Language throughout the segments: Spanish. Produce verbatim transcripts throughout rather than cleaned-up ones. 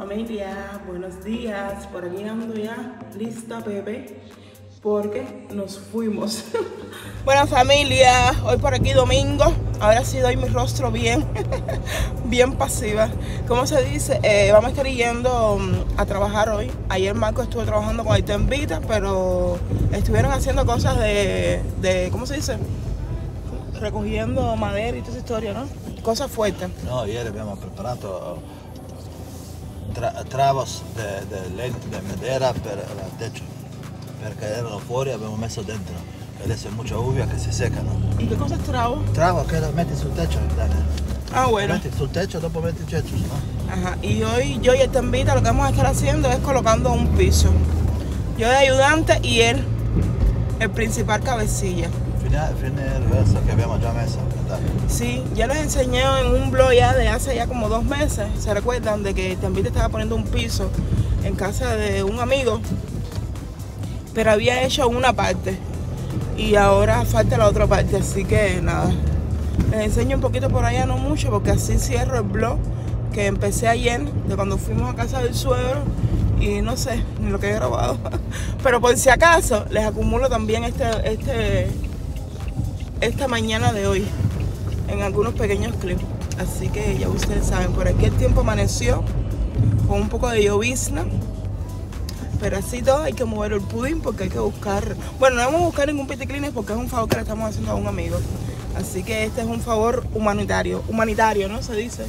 Familia, buenos días. Por aquí ando ya lista, Pepe, porque nos fuimos. Bueno, familia, hoy por aquí domingo. Ahora sí doy mi rostro bien, bien pasiva. ¿Cómo se dice? Eh, vamos a estar yendo a trabajar hoy. Ayer Marco estuvo trabajando con Aitén Vita, pero estuvieron haciendo cosas de, de, ¿cómo se dice? Recogiendo madera y toda esa historia, ¿no? Cosas fuertes. No, ieri abbiamo preparato tra travos di de, de madera per il techo, perché erano fuori e abbiamo messo dentro. E adesso è mucha lluvia che si secano. ¿Y qué cosa es trabo? Travo che lo metti sul techo, Dani. Ah, bueno. Lo metti sul techo e dopo metti il techo, ¿no? Ajá. Y hoy yo y Aitén Vita lo que vamos a estar haciendo es colocando un piso. Yo de ayudante y él, el principal cabecilla. Fine, fine il resto che abbiamo già messo. Dai. Sí, ya les enseñé en un blog ya de hace ya como dos meses. ¿Se recuerdan de que Aitén Vita estaba poniendo un piso en casa de un amigo? Pero había hecho una parte y ahora falta la otra parte, así que nada. Les enseño un poquito por allá, no mucho, porque así cierro el blog que empecé ayer, de cuando fuimos a casa del suegro, y no sé ni lo que he grabado. Pero por si acaso, les acumulo también este, este, esta mañana de hoy en algunos pequeños clips. Así que ya ustedes saben, por aquí el tiempo amaneció con un poco de llovizna. Pero así todo hay que mover el pudín porque hay que buscar... Bueno, no vamos a buscar ningún pity cleaner porque es un favor que le estamos haciendo a un amigo. Así que este es un favor humanitario. Humanitario, ¿no? Se dice.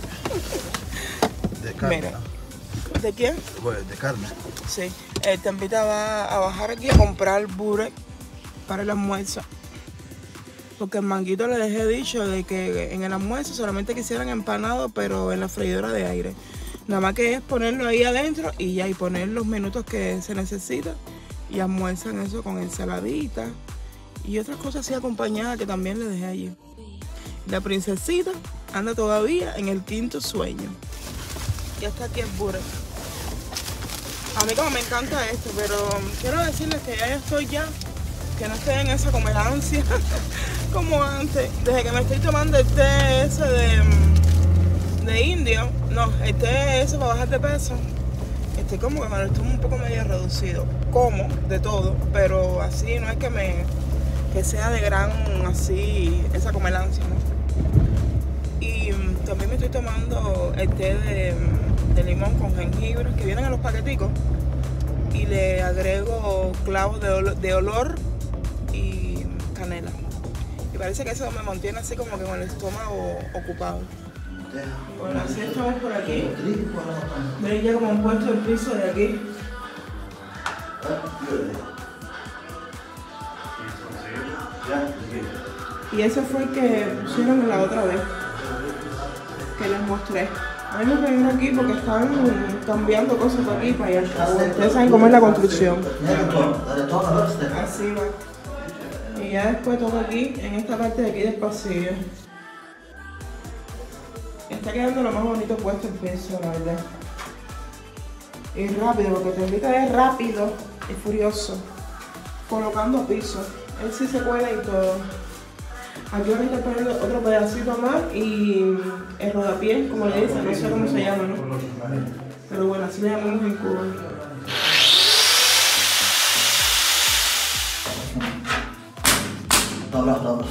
De carne. Mira. ¿De quién? De carne. Sí. El Tempita va a bajar aquí a comprar burek para el almuerzo. Porque el Manguito le dejé dicho de que en el almuerzo solamente quisieran empanado, pero en la freidora de aire. Nada más que es ponerlo ahí adentro y ya, y poner los minutos que se necesitan. Y almuerzan eso con ensaladita y otras cosas así acompañadas que también le dejé allí. La princesita anda todavía en el quinto sueño. Ya está aquí el burek. A mí como me encanta esto, pero quiero decirles que ya estoy ya, que no estoy en esa como ansia como antes. Desde que me estoy tomando el té ese de... de indio, no, el té ese para bajar de peso, estoy como que me lo estoy un poco medio reducido, como de todo, pero así no es que me que sea de gran así esa comelancia, ¿no? Y um, también me estoy tomando el té de, de limón con jengibre que vienen en los paqueticos y le agrego clavos de, ol de olor y canela, y parece que eso me mantiene así como que con el estómago ocupado. Bueno, así estamos por aquí. Ven ya como han puesto el piso de aquí. Y ese fue el que pusieron la otra vez, que les mostré. A mí me trajeron aquí porque estaban cambiando cosas por aquí y para allá. Ustedes saben cómo es la construcción. Así va. Y ya después todo aquí, en esta parte de aquí del pasillo. Está quedando lo más bonito puesto el piso, la verdad. Y rápido, porque Tempita es rápido y furioso. Colocando piso. Él sí se cuela y todo. Aquí ahora está poniendo otro pedacito más y el rodapié, como le dicen, no sé cómo se llama, ¿no? Pero bueno, así le llamamos en Cuba. Dobra, dobra.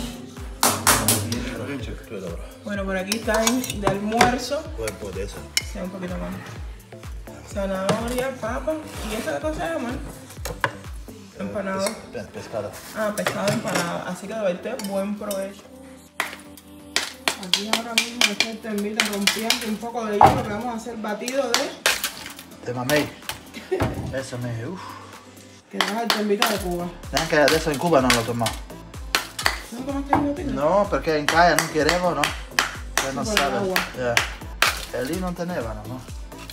Bueno, por aquí están de almuerzo. Cuerpo de eso. Sí, un poquito más. Zanahoria, papa. ¿Y esa qué cosa se llama? Empanado. Pes pescado. Ah, pescado empanado. Así que de verdad, buen provecho. Aquí ahora mismo está el Tempita rompiendo un poco de hielo que vamos a hacer batido de... De mamey. Eso me... Uff. Que trae el Tempita de Cuba. Neanche adesso in Cuba non l'ho tomato. ¿No tomaste el Tempita? No, perché in Caia non querevo, no? Che non Por sabe. agua. Yeah. E lì non tenevano, no?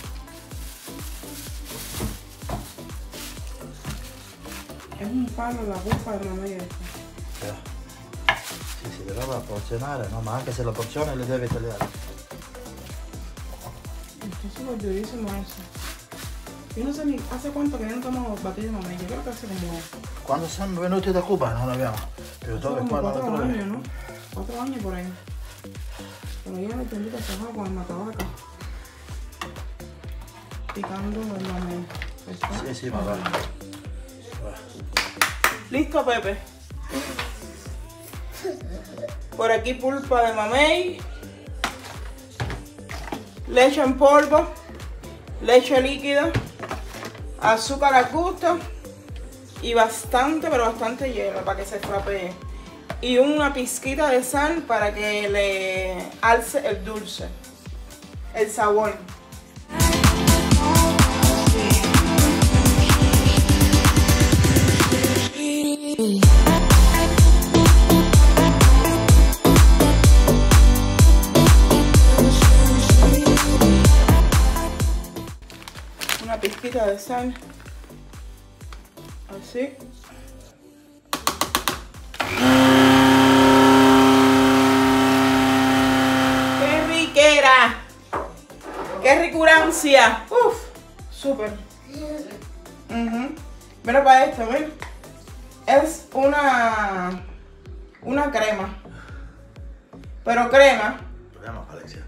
Es un palo la bufa de mamey esta. Yeah. Sì, si doveva porzionare, no? Ma anche se lo porzione le devi tagliare. Está súper durísimo eso. Yo no sé ni hace cuánto que no tomamos batido de mamey. Yo creo que hace como... Quando siamo venuti da Cuba non l'abbiamo più. Dove como qua non cuatro lo trovi. años, ¿no? Cuatro años por ahí. Pero ya el Tempita se va con el matabaca. picando el mamey. Sí, sí, mamá. ¿Listo, Pepe? Por aquí pulpa de mamey, leche en polvo, leche líquida, azúcar al gusto y bastante, pero bastante hielo para que se frapee. Y una pizquita de sal para que le alce el dulce, el sabor. Una pizquita de sal, así. ¡Qué riquera! ¡Qué ricurancia! ¡Uf! Súper. Uh-huh. Mira para esto, ¿ven? Es una una crema, pero crema. Crema, Alexia.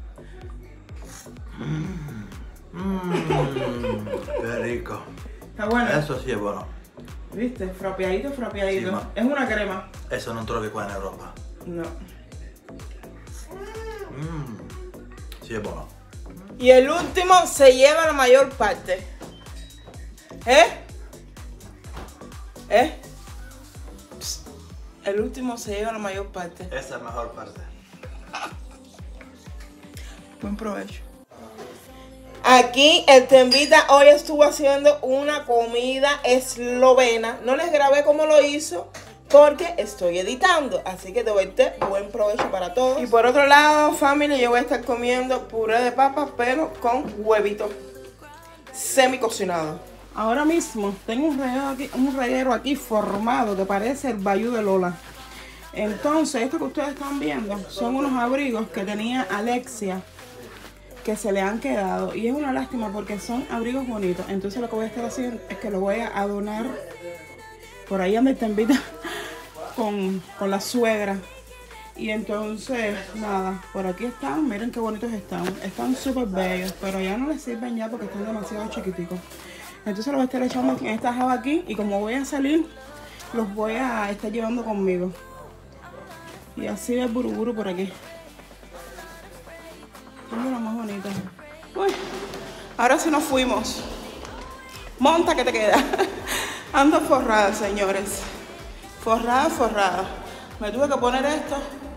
Mmm, qué rico. Está bueno. Eso sí es bueno. ¿Viste? Frapeadito, frapeadito. Sí, es una crema. Eso non trovi qua in Europa. No. Mmm, sí es bueno. Y el último se lleva la mayor parte. ¿Eh? ¿Eh? Psst. El último se lleva la mayor parte. Esa es la mejor parte. Buen provecho. Aquí el Tembita hoy estuvo haciendo una comida eslovena. No les grabé cómo lo hizo porque estoy editando. Así que de vuelta, buen provecho para todos. Y por otro lado, familia, yo voy a estar comiendo puré de papas, pero con huevito semi cocinado. Ahora mismo tengo un reguero aquí, un reguero aquí formado que parece el bayou de Lola. Entonces, esto que ustedes están viendo son unos abrigos que tenía Alexia, que se le han quedado, y es una lástima porque son abrigos bonitos. Entonces lo que voy a estar haciendo es que lo voy a donar. Por ahí anda el Tembita con, con la suegra. Y entonces, nada, por aquí están. Miren qué bonitos están. Están súper bellos, pero ya no les sirven ya porque están demasiado chiquiticos. Entonces los voy a estar echando en esta java aquí, y como voy a salir, los voy a estar llevando conmigo. Y así de buruburu por aquí. Tengo la más bonita. Uy, ahora sí nos fuimos. Monta que te queda. Ando forrada, señores. Forrada, forrada. Me tuve que poner esto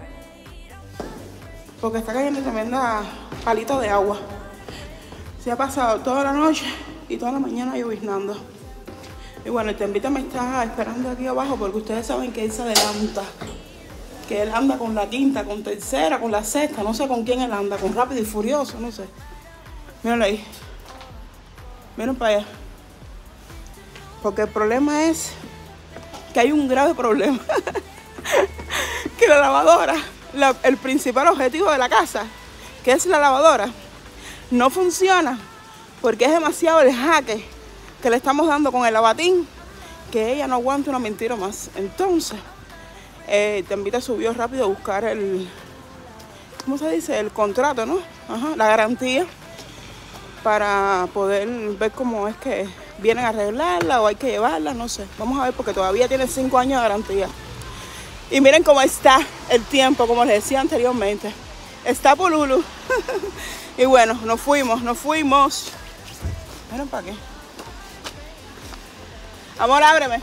porque está cayendo tremenda palito de agua. Se ha pasado toda la noche y toda la mañana lloviznando. Y bueno, el Tembita me está esperando aquí abajo porque ustedes saben que él se adelanta. Que él anda con la quinta, con tercera, con la sexta, no sé con quién él anda, con Rápido y Furioso, no sé. Mírenlo ahí. Miren para allá. Porque el problema es que hay un grave problema. Que la lavadora, la, el principal objetivo de la casa, que es la lavadora, no funciona porque es demasiado el jaque que le estamos dando con el lavatín, que ella no aguanta una mentira más. Entonces, eh, Tembita subió rápido a buscar el, ¿cómo se dice? El contrato, ¿no? Ajá, la garantía, para poder ver cómo es que vienen a arreglarla o hay que llevarla, no sé. Vamos a ver porque todavía tiene cinco años de garantía. Y miren cómo está el tiempo, como les decía anteriormente. Está polulu. Y bueno, nos fuimos, nos fuimos. Miren para qué. Amor, ábreme.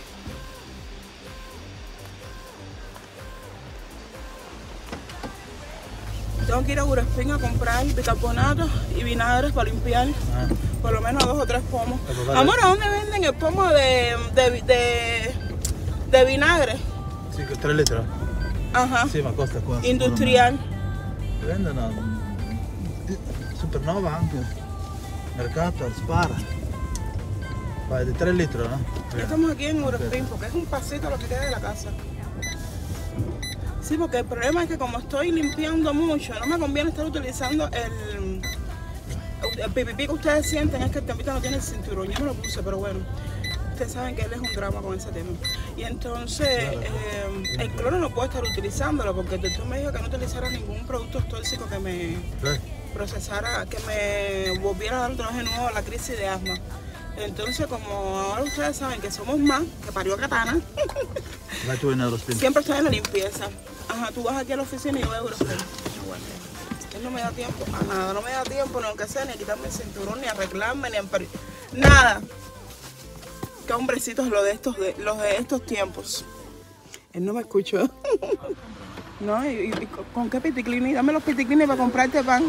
Tengo que ir a Buraspín a comprar bicarbonato y vinagres para limpiar ah. por lo menos dos o tres pomos. Amor, ¿a dónde venden el pomo de, de, de, de vinagre? Sì, tre litri. Ajá. Sì, ma costa qua. Industrial. Vendono Supernova anche. Mercato, Spara. Vai, de tres litros, ¿no? Ya estamos aquí en Buraspín porque es un pasito lo que queda de la casa. Sí, porque el problema es que como estoy limpiando mucho, no me conviene estar utilizando el, el pipipí que ustedes sienten. Es que el Tembita no tiene el cinturón, yo me lo puse, pero bueno, ustedes saben que él es un drama con ese tema. Y entonces eh, el cloro no puedo estar utilizándolo porque el doctor me dijo que no utilizara ningún producto tóxico que me, procesara, que me volviera a dar otra vez de nuevo la crisis de asma. Entonces, como ahora ustedes saben que somos más, que parió Katana, siempre estoy en la limpieza. Ajá, tú vas aquí a la oficina y yo voy a Eurospin. Bueno, él no me da tiempo a nada, no me da tiempo, ni aunque sea, ni a quitarme el cinturón, ni a arreglarme, ni a emper... nada. Qué hombrecitos los de estos, de, los de estos tiempos. Él no me escuchó. No, y, y ¿con qué piticlini? Dame los piticlini para comprarte pan.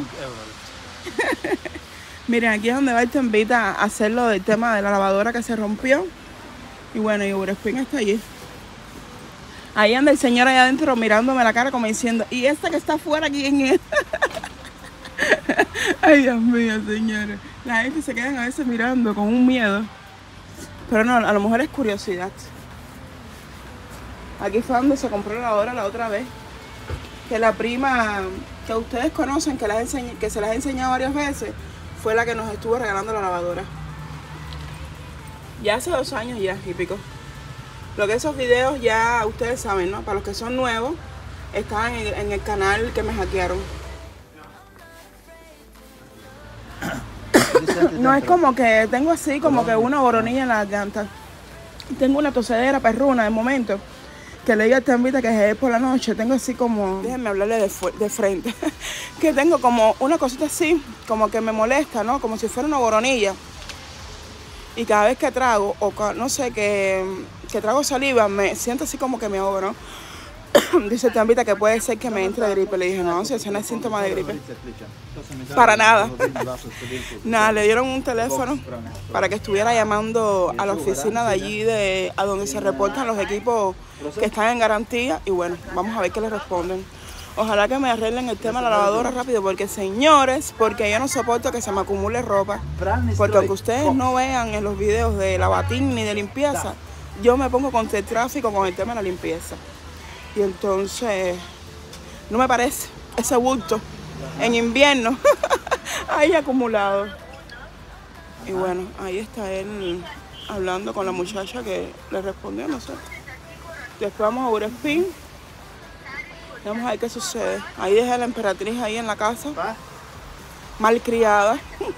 Miren, aquí es donde va el Tempita a hacer lo del tema de la lavadora que se rompió. Y bueno, y Eurospin está allí. Ahí anda el señor allá adentro mirándome la cara como diciendo, ¿y esta que está afuera quién es? Ay, Dios mío, señores. La gente se queda a veces mirando con un miedo. Pero no, a lo mejor es curiosidad. Aquí fue donde se compró la lavadora la otra vez. Que la prima que ustedes conocen, que, las enseñ que se las he enseñado varias veces, fue la que nos estuvo regalando la lavadora. Ya hace dos años ya y pico. Lo que esos videos ya ustedes saben, ¿no? Para los que son nuevos, están en, en el canal que me hackearon. No es como que tengo así como que una boronilla en la garganta. Tengo una tosedera perruna de momento. Que le diga a Tempita que es por la noche. Tengo así como... Déjenme hablarle de, de frente. Que tengo como una cosita así, como que me molesta, ¿no? Como si fuera una boronilla. Y cada vez que trago, o no sé, que, que trago saliva, me siento así como que me ahogo, ¿no? Dice Tempita que puede ser que me entre gripe. Le dije, no, si ese no es síntoma de gripe. Para nada. Nada, le dieron un teléfono para que estuviera llamando a la oficina de allí, de a donde se reportan los equipos que están en garantía. Y bueno, vamos a ver qué le responden. Ojalá que me arreglen el tema de la lavadora rápido, porque señores, porque yo no soporto que se me acumule ropa. Porque aunque ustedes no vean en los videos de lavatín ni de limpieza, yo me pongo contra el tráfico con el tema de la limpieza. Y entonces, no me parece ese bulto en invierno ahí acumulado. Y bueno, ahí está él hablando con la muchacha que le respondió, no sé. Después vamos a Eurospin. Vamos a ver qué sucede. Ahí dejé a la emperatriz ahí en la casa, mal criada.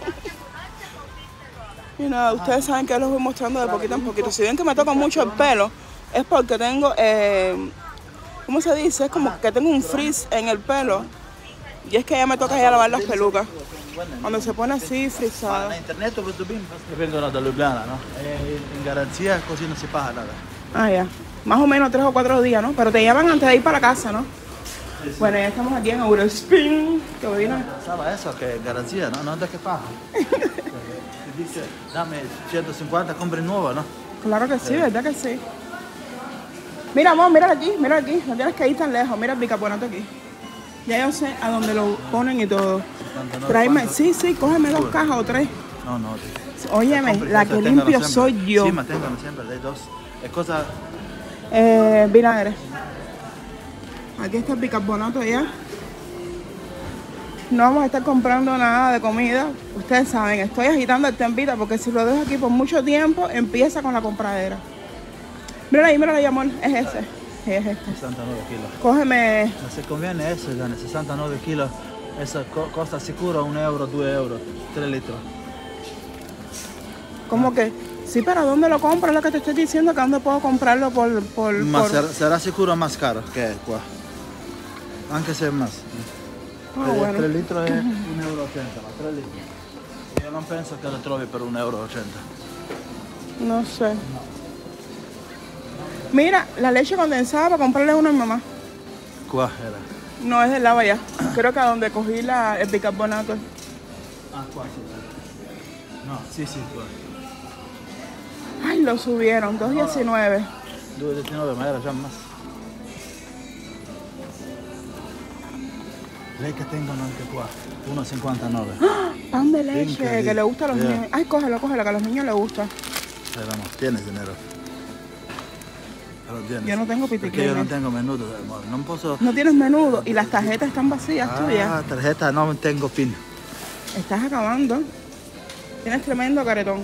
Y nada, ustedes saben que los voy mostrando de poquito en poquito. Si ven que me toca mucho el pelo, es porque tengo... Eh, ¿cómo se dice? Es como que tengo un frizz en el pelo. Y es que ya me toca ya lavar las pelucas. Cuando se pone así, frizada. En internet o YouTube vengono da Ljubljana, ¿no? En garantía, così non si paga nada. Ah, ya. Más o menos tres o cuatro días, ¿no? Pero te llaman antes de ir para casa, ¿no? Sí, sí. Bueno, ya estamos aquí en Eurospin. Que vino. Pensaba eso, que garantía, ¿no? No es de que paga. Te dice, dame ciento cincuenta, compre nueva, ¿no? Claro que sí, eh. ¿Verdad que sí? Mira, amor, mira aquí, mira aquí. No tienes que ir tan lejos. Mira el bicarbonato aquí. Ya yo sé a dónde lo ponen y todo. Tráeme, sí, sí, cógeme dos cajas o tres. No, no. Óyeme, la que limpio soy yo. Sí, manténgalo siempre, de dos. Es cosa... Eh, vinagre. Aquí está el bicarbonato ya. No vamos a estar comprando nada de comida. Ustedes saben, estoy agitando el Tempita porque si lo dejo aquí por mucho tiempo, empieza con la compradera. Mira ahí, mira ahí, amor. Es ese. Sí, es este. sessantanove kilos. Cógeme. No se conviene eso, Gianni. sessantanove kilos. Eso co costa sicuro un euro, dos euros, tres litros. ¿Cómo que? Sí, pero ¿dónde lo compro? Es lo que te estoy diciendo, que dónde puedo comprarlo por... por, Ma por... Será, será sicuro más caro que qua. Anche se è más. Ah, bueno. tre litros è un euro ochenta, ma tre litri. Io non penso che lo trovi per un euro ochenta. No sé. No. Mira, la leche condensada para comprarle uno a mi mamá. Qua era. No, es del lado allá. Creo que a donde cogí la, el bicarbonato. Ah, qua sí. No, sí, sí, qua. Ay, lo subieron, dos diecinueve. dos diecinueve, ma era già más. Lei che tengono anche qua, uno cinquantanove. ¡Ah! Pan de leche, Increíble. que le gusta a los Yeah. niños. Ay, cógelo, cógelo, que a los niños les gusta. Ahí vamos, tienes dinero. Lo tienes. Yo no tengo Porque pitiquines. yo no tengo menudo, amor. No puedo... No tienes menudo y las tarjetas están vacías Ah, tuyas. tarjeta no tengo pin. Estás acabando. Tienes tremendo caretón.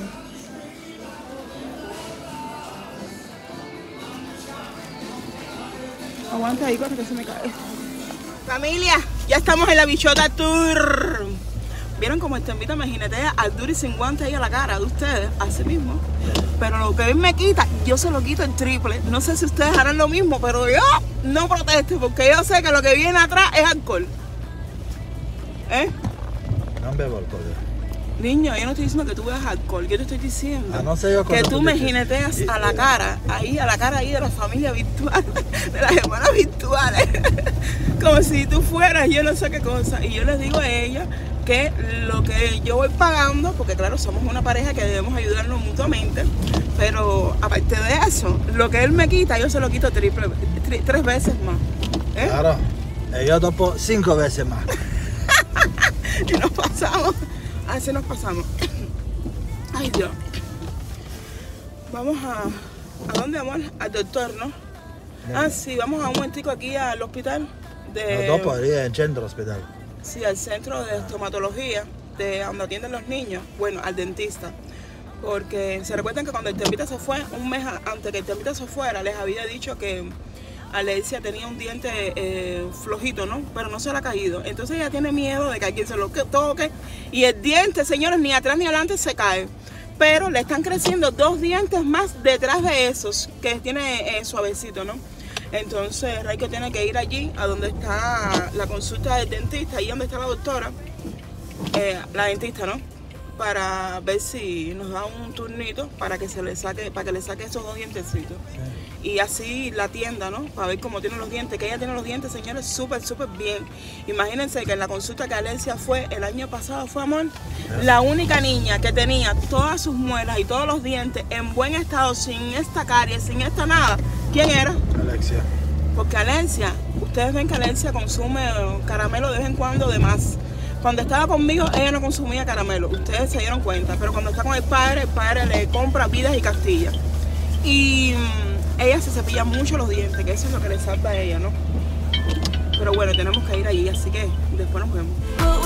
Aguanta ahí, corre que se me cae. Familia, ya estamos en la Bichota Tour. ¿Vieron cómo esta invita me jinetea al duri sin guante ahí a la cara de ustedes? Así mismo. Pero lo que él me quita, yo se lo quito el triple. No sé si ustedes harán lo mismo, pero yo no protesto porque yo sé que lo que viene atrás es alcohol. ¿Eh? No bebo alcohol. Niño, yo no estoy diciendo que tú bebas alcohol, yo te estoy diciendo ah, no sé yo que tú me jineteas a la cara, ahí a la cara ahí de la familia virtual, de las hermanas virtuales, como si tú fueras yo no sé qué cosa. Y yo les digo a ella que lo que yo voy pagando, porque claro, somos una pareja que debemos ayudarnos mutuamente, pero aparte de eso, lo que él me quita, yo se lo quito triple, tri, tres veces más. ¿Eh? Claro, y yo topo cinco veces más. Y nos pasamos. Así nos pasamos. Ay, Dios. Vamos a... ¿A dónde, amor? Al doctor, ¿no? No. Ah, sí, vamos a un momentico aquí al hospital de... No, dopo iría en centro hospital. Sí, al centro de estomatología, de donde atienden los niños. Bueno, al dentista. Porque se recuerdan que cuando el Tempita se fue, un mes antes que el Tempita se fuera, les había dicho que Alexia tenía un diente eh, flojito, ¿no? Pero no se le ha caído. Entonces ella tiene miedo de que alguien se lo toque. Y el diente, señores, ni atrás ni adelante se cae. Pero le están creciendo dos dientes más detrás de esos, que tiene eh, suavecito, ¿no? Entonces Raiko tiene que ir allí, a donde está la consulta del dentista, ahí donde está la doctora, eh, la dentista, ¿no? Para ver si nos da un turnito para que se le saque, para que le saque esos dos dientecitos. Sí. Y así la tienda, ¿no? Para ver cómo tiene los dientes, que ella tiene los dientes, señores, súper, súper bien. Imagínense que en la consulta que Alexia fue el año pasado, fue, amor, sí. La única niña que tenía todas sus muelas y todos los dientes en buen estado, sin esta caries, sin esta nada. ¿Quién era? Alexia. Porque Alexia, ustedes ven que Alexia consume caramelo de vez en cuando de más. Cuando estaba conmigo, ella no consumía caramelo, ustedes se dieron cuenta, pero cuando está con el padre, el padre le compra Vidas y Castilla. Y mmm, ella se cepilla mucho los dientes, que eso es lo que le salva a ella, ¿no? Pero bueno, tenemos que ir allí, así que después nos vemos.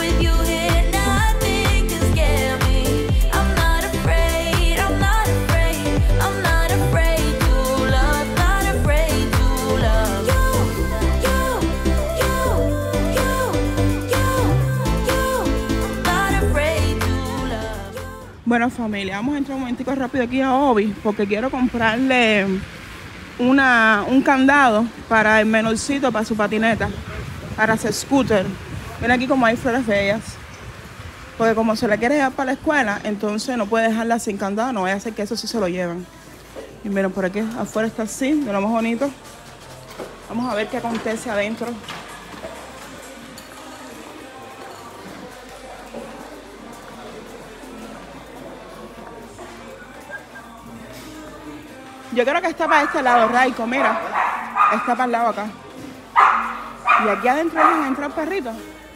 Bueno, familia, vamos a entrar un momentico rápido aquí a Obi porque quiero comprarle una, un candado para el menorcito, para su patineta, para su scooter. Ven aquí como hay flores bellas. Porque como se la quiere llevar para la escuela, entonces no puede dejarla sin candado, no vaya a hacer que eso sí se lo lleven. Y miren, por aquí afuera está así, de lo más bonito. Vamos a ver qué acontece adentro. Yo creo que está para este lado, Raiko, mira. Está para el lado acá. Y aquí adentro van a entrar perritos.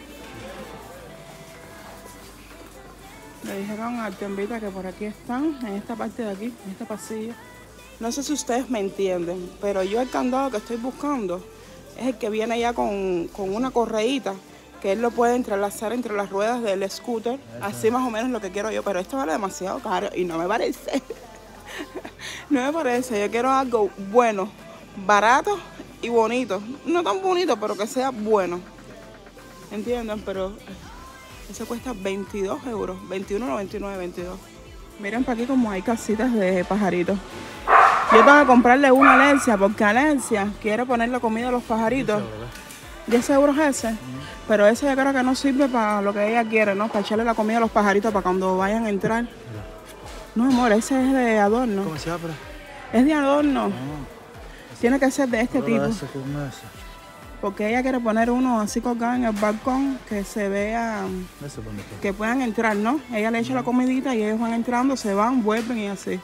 Le dijeron al Tempita que por aquí están, en esta parte de aquí, en este pasillo. No sé si ustedes me entienden, pero yo el candado que estoy buscando es el que viene ya con, con una correíta, que él lo puede entrelazar entre las ruedas del scooter. Así más o menos lo que quiero yo, pero esto vale demasiado caro y no me parece. No me parece, yo quiero algo bueno, barato y bonito. No tan bonito, pero que sea bueno. ¿Entienden? Pero eso cuesta veintidós euros, veintiuno noventa y nueve, veintidós. Miren para aquí como hay casitas de pajaritos. Yo tengo que comprarle una a Alexia porque Alexia quiere ponerle comida a los pajaritos. diez euros ese, mm. Pero ese yo creo que no sirve para lo que ella quiere, ¿no? Para echarle la comida a los pajaritos para cuando vayan a entrar. Mira. No, amor, ese es de adorno. ¿Cómo se llama? Es de adorno. Ah, tiene que ser de este tipo. Ese, ¿cómo es? Porque ella quiere poner uno así colgado en el balcón que se vea, que puedan entrar, ¿no? Ella le echa la comidita y ellos van entrando, se van, vuelven y así.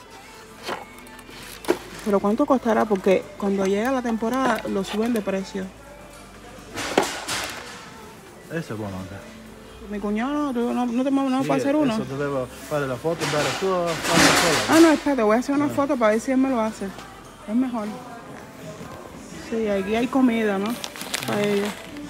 Pero ¿cuánto costará? Porque cuando llega la temporada lo suben de precio. Eso es bueno acá. Mi cuñado, no, no, no te no sí, puede hacer uno. Eso te debo para la foto, para tú, para Ah, no, espérate, voy a hacer una sí. foto para ver si él me lo hace. Es mejor. Sí, aquí hay comida, ¿no? Para ella.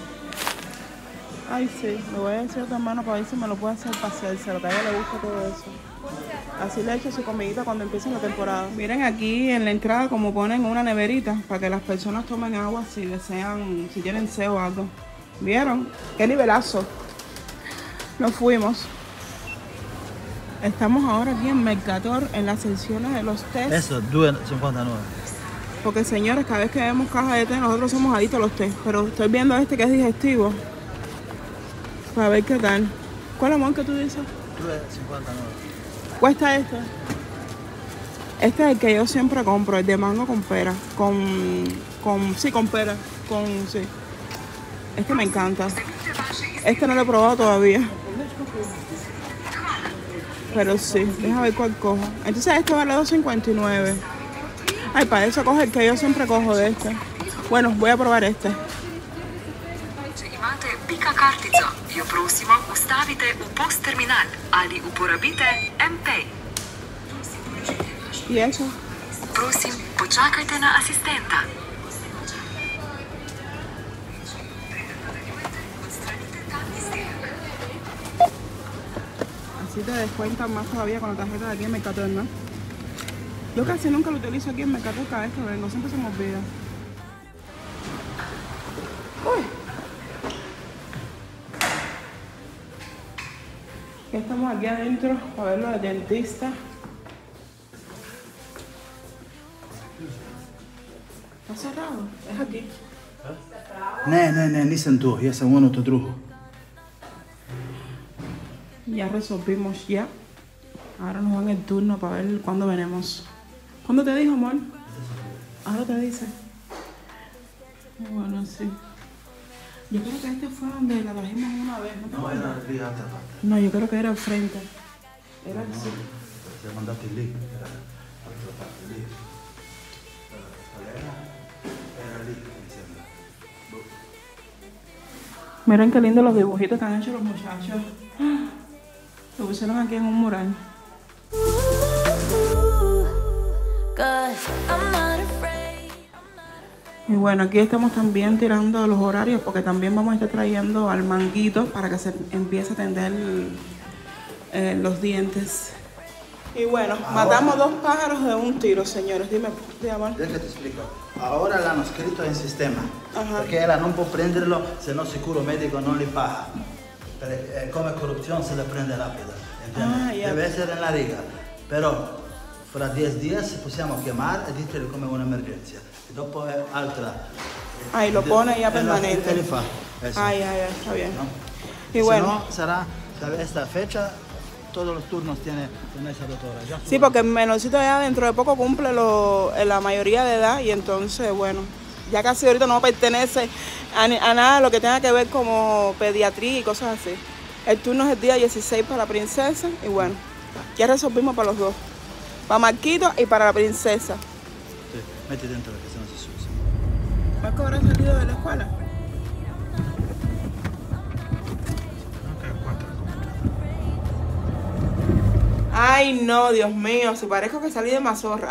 Ay, sí, le voy a decir a tu hermano para ver si me lo puede hacer para hacérselo, que a ella le gusta todo eso. Así le echo su comidita cuando empiece la temporada. Miren aquí en la entrada como ponen una neverita para que las personas tomen agua si desean, si tienen sed o algo. ¿Vieron? ¡Qué nivelazo! Nos fuimos. Estamos ahora aquí en Mercator, en las secciones de los tés. Eso, dos cincuenta y nueve. Porque señores, cada vez que vemos caja de té, nosotros somos adictos a los té. Pero estoy viendo este que es digestivo. Para ver qué tal. ¿Cuál amor que tú dices? dos cincuenta y nueve. ¿Cuesta este? Este es el que yo siempre compro, el de mango con pera. Con, con, sí, con pera. Con, sí. Este me encanta. Este no lo he probado todavía. Pero sí, deja ver cuál cojo. Entonces este vale dos cincuenta y nueve. Ay, para eso coge el que yo siempre cojo de este. Bueno, voy a probar este. Imate Bika kartico, jo prosimo ustavite u post terminal ali uporabite M-Pay. ¿Y eso? Prosim, počakajte na asistenta. Así te descuentan más todavía con la tarjeta de aquí en Mercator, ¿no? Yo casi nunca lo utilizo aquí en Mercator cada vez que vengo, siempre se me olvida. Uy. Ya estamos aquí adentro para verlo del dentista. ¿Está cerrado? Es aquí. Ne, ne, ne, nisam tu, ja sam u to drugo. Ya resolvimos ya. Ahora nos dan el turno para ver cuándo venimos. ¿Cuándo te dijo, amor? Ahora te dice. Bueno, sí. Yo creo que este fue donde la trajimos una vez, ¿no? No, era lì altra parte. No, yo creo que era al frente. Era así. Siamo andati lì, era l'altra parte lì. La scalera era lì, mi sembra. Boh. Miren qué lindo los dibujitos que han hecho los muchachos. Lo pusieron aquí en un mural. Y bueno, aquí estamos también tirando los horarios porque también vamos a estar trayendo al manguito para que se empiece a tender eh, los dientes. Y bueno, matamos dos pájaros de un tiro, señores. Dime, amor. Deja ti explico. Ora l'hanno scritto in sistema, Ah. perché ella non può prenderlo se no sicuro medico non li paga. Per- eh, come corruzione se le prende rapido, ¿entiendes? Ah, ya. Deve essere nella riga, però fra dieci días possiamo chiamare e dirle come un'emergenza. E dopo è altra. Ahí lo pone ya E la- permanente. E li fa. Eso, Ah, ya, ya, está bien. ¿no? Y Se bueno. no, sarà da esta fecha, todos los turnos tiene con esa doctora. Ya Sí, porque el menorcito ya dentro de poco cumple lo, la mayoría de edad y entonces, bueno, ya casi ahorita no pertenece a, ni- a nada de lo que tenga que ver como pediatría y cosas así. El turno es el día dieciséis para la princesa y bueno, ya resolvimos para los dos. Para Marquito y para la princesa. Sí, metti dentro perché sennò si susa. ¿Marco habrá salido de la escuela? Ay, no, Dios mío, si parezco que salí de mazorra.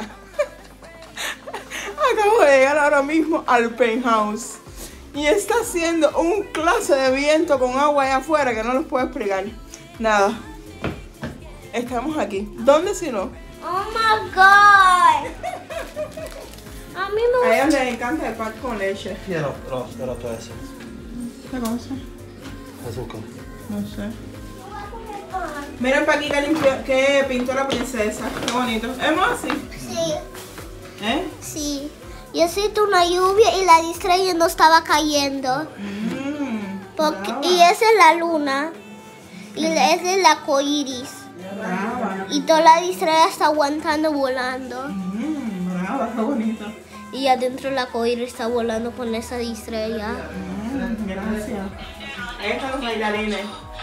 Acabo de llegar ahora mismo al penthouse. Y está haciendo un clase de viento con agua allá afuera que no les puedo explicar. Nada. Estamos aquí. ¿Dónde si no? Oh my god. A mí me A ellos les encanta el pan con leche. Chi era rotto, rotto adesso? ¿Qué cosa? Azúcar. No sé. Miren para aquí que, limpió, que pintó la princesa. Qué bonito. ¿Es más así? Sí, ¿Eh? sí. Yo siento una lluvia y la estrella no estaba cayendo. Mm, Porque, brava. y esa es la luna. Y esa es el arcoíris. Brava. Y toda la estrella está aguantando volando. Mm, brava, qué bonito. Y adentro el arcoíris está volando con esa estrella. Mm, gracias. Ahí están los bailarines.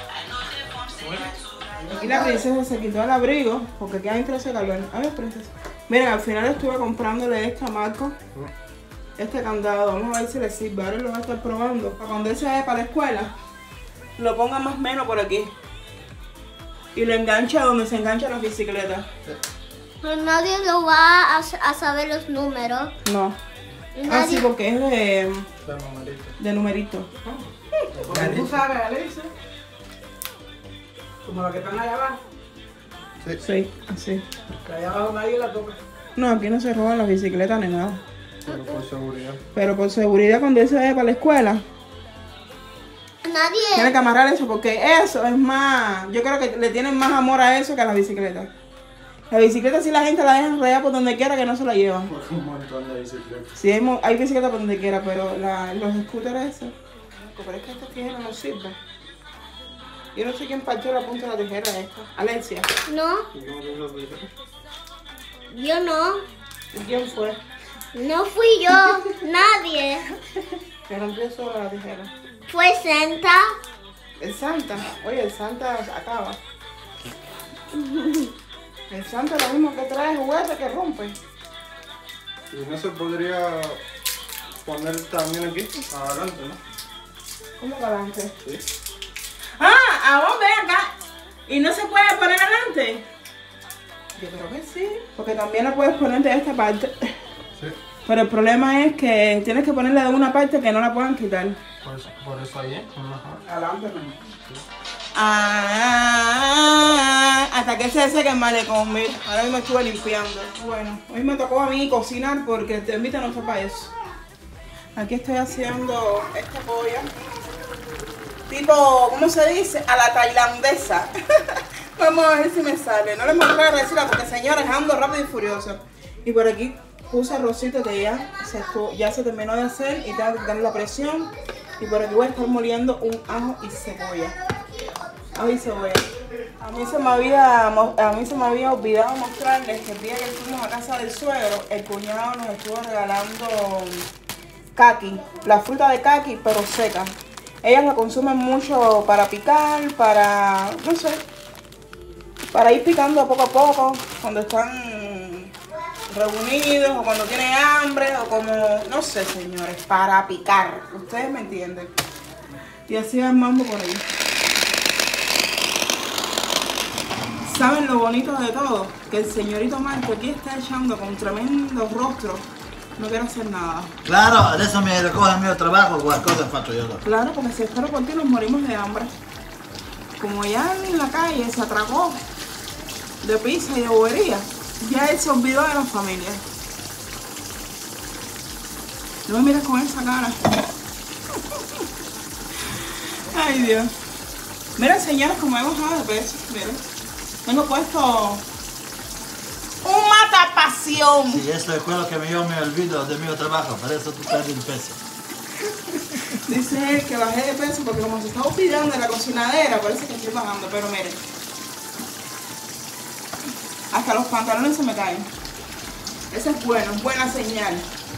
Aquí la princesa se quitó el abrigo porque aquí adentro hace calor. A ver, princesa. Miren, al final estuve comprándole este a Marco. Este candado. Vamos a ver si le sirve. Ahora lo va a estar probando. Para cuando él se vaya para la escuela, lo ponga más o menos por aquí. Y lo engancha donde se enganchan las bicicletas. Pero nadie lo va a, a saber los números. No. Y Ah, sí, nadie- porque es de, de numerito. Tú sabes, Alicia. Como la que están allá abajo. Sí, así. Que allá abajo nadie la toca. No, aquí no se roban las bicicletas ni nada. Pero por seguridad. Pero por seguridad cuando él se vaya para la escuela. Nadie Nadie. Tiene que amarrar eso porque eso es más... Yo creo que le tienen más amor a eso que a la bicicleta. La bicicleta sí la gente la deja enredar por donde quiera que no se la llevan. Un montón de bicicletas. Sí, hay, mo- hay bicicleta por donde quiera, pero la, los scooters esos... Pero es que esta tijera no sirve. Yo no sé quién partió la punta de la tijera esta. Alencia. No, ¿Y cómo tú lo viste? yo no. ¿Y quién fue? No fui yo. Nadie. Me rompió sola la tijera. Fue Santa. El Santa. Oye, el Santa acaba. El Santa lo mismo que trae juguetes que rompe. Y no se podría poner también aquí, adelante, ¿no? ¿Cómo que adelante? Sí. Ah, a vos ven acá. ¿Y no se puede poner adelante? Yo creo que sí. Porque también lo puedes poner de esta parte. Sí. Pero el problema es que tienes que ponerle de una parte que no la puedan quitar. Por eso, por eso ahí, mejor. Adelante, no. Ah, hasta que se seque el malecón, mira. Ahora mismo estuve limpiando. Bueno, hoy me tocó a mí cocinar porque el termita no está para eso. Aquí estoy haciendo esta polla. Tipo, ¿cómo se dice? A la tailandesa. Vamos a ver si me sale. No les mostré la receta porque, señores, ando rápido y furioso. Y por aquí puse arrocito que ya se, ya se terminó de hacer y tengo que quitarle la presión. Y por aquí voy a estar moliendo un ajo y cebolla. Ajo y cebolla. A mí se me había, a mí se me había olvidado mostrarles que el día que fuimos a casa del suegro, el cuñado nos estuvo regalando caqui, la fruta de caqui, pero seca. Ellas la consumen mucho para picar, para, no sé, para ir picando poco a poco, cuando están reunidos o cuando tienen hambre o como, no sé, señores, para picar. Ustedes me entienden. Y así va el mambo por ahí. ¿Saben lo bonito de todo? Que el señorito Marco aquí está echando con tremendo rostro. No quiero hacer nada. Claro, adesso mi recoge il mio trabajo, qualcosa faccio io dopo. Claro, porque si espero por ti nos morimos de hambre. Como ya en la calle se atragó de pizza y de bobería, ya él se olvidó de la familia. No me mires con esa cara. Ay, Dios. Miren, señores, como he bajado de peso. Miren. Tengo puesto un matapasión. Sì, questo è quello che io mi olvido del mio trabajo, per eso tu perdi il peso. Dice él que bajé de peso porque como se está olvidando de la cocinadera, parece que estoy bajando, pero miren. Hasta los pantalones se me caen. Eso es bueno, es buena señal.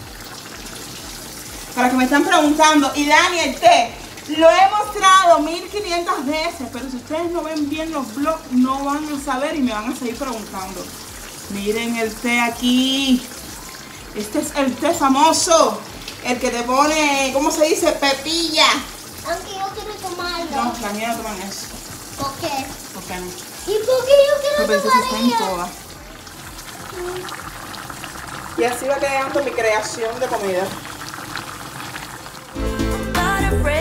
Para que me están preguntando, y Dani, el té, lo he mostrado mil quinientas veces, pero si ustedes no ven bien los vlogs, no van a saber y me van a seguir preguntando. Miren el té aquí. Este es el té famoso. El que te pone, ¿cómo se dice? Pepilla. Aunque yo quiero tomarlo. No, las mías no toman eso. ¿Por qué? ¿Por qué no? ¿Y por qué yo quiero Porque eso tomar está en ella? todas. Y así va quedando mi creación de comida. Not afraid.